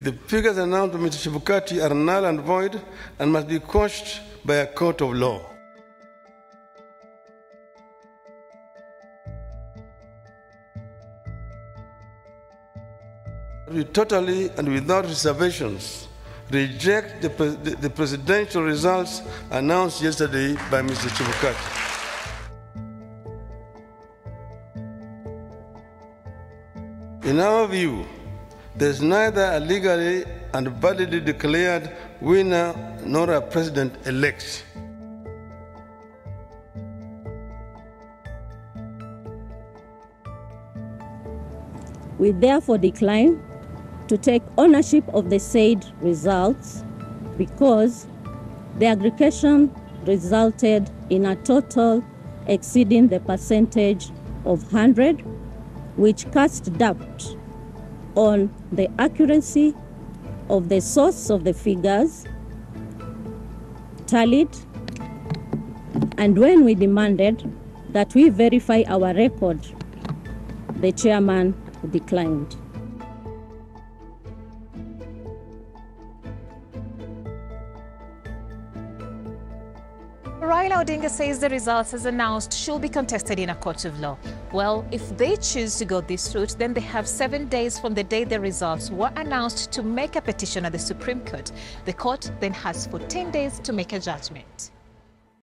The figures announced by Mr. Chebukati are null and void and must be quashed by a court of law. We totally and without reservations reject the presidential results announced yesterday by Mr. Chebukati. In our view, there is neither a legally and validly declared winner nor a president-elect. We therefore decline to take ownership of the said results because the aggregation resulted in a total exceeding the percentage of 100, which cast doubt on the accuracy of the source of the figures tallied, and when we demanded that we verify our record, the chairman declined. Raila Odinga says the results as announced should be contested in a court of law. Well, if they choose to go this route, then they have 7 days from the day the results were announced to make a petition at the Supreme Court. The court then has 14 days to make a judgment.